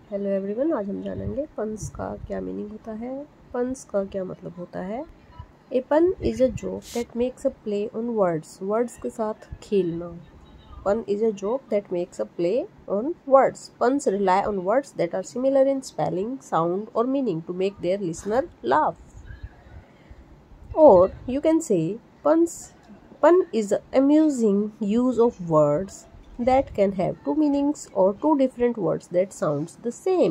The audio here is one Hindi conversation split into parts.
हेलो एवरीवन, आज हम जानेंगे पन्स का क्या मीनिंग होता है। पन्स का क्या मतलब होता है। A pun is a joke that makes a play on words. Words के साथ खेलना। Pun is a joke that makes a play on words. Puns rely on words that are similar in spelling, sound और meaning to make their listener laugh. Or you can say pun is the amusing use of words that can have two meanings or two different words that sounds the same.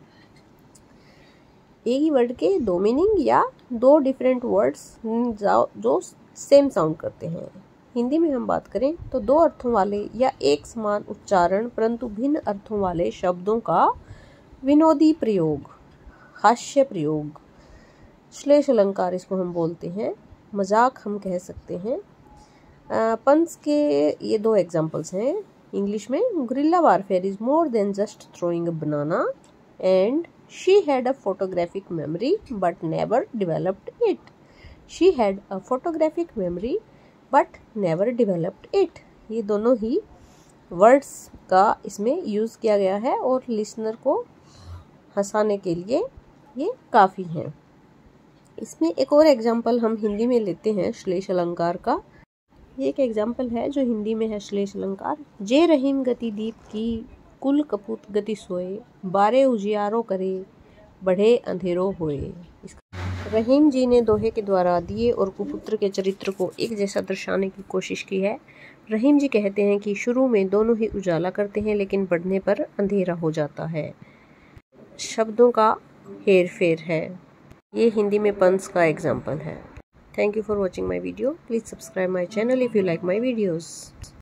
एक ही वर्ड के दो मीनिंग या दो डिफरेंट वर्ड्स जो सेम साउंड करते हैं। हिंदी में हम बात करें तो दो अर्थों वाले या एक समान उच्चारण परंतु भिन्न अर्थों वाले शब्दों का विनोदी प्रयोग, हास्य प्रयोग, श्लेष अलंकार इसको हम बोलते हैं, मजाक हम कह सकते हैं। पन्स के ये दो एग्जांपल्स हैं इंग्लिश में। Guerrilla warfare is more than just throwing a banana and she had a photographic memory but never developed it. She had a photographic memory but never developed it. ये दोनों ही वर्ड्स का इसमें यूज़ किया गया है और लिसनर को हंसाने के लिए ये काफ़ी हैं। इसमें एक और एग्जाम्पल हम हिंदी में लेते हैं श्लेष अलंकार का। ये एक एग्जाम्पल है जो हिंदी में है श्लेष अलंकार। जे रहीम गति दीप की कुल कपूत गति सोए, बारे उजियारो करे बढ़े अंधेरो होए। रहीम जी ने दोहे के द्वारा दिए और कुपुत्र के चरित्र को एक जैसा दर्शाने की कोशिश की है। रहीम जी कहते हैं कि शुरू में दोनों ही उजाला करते हैं लेकिन बढ़ने पर अंधेरा हो जाता है। शब्दों का हेर फेर है। ये हिंदी में पन्स का एग्जाम्पल है। Thank you for watching my video. Please subscribe my channel if you like my videos.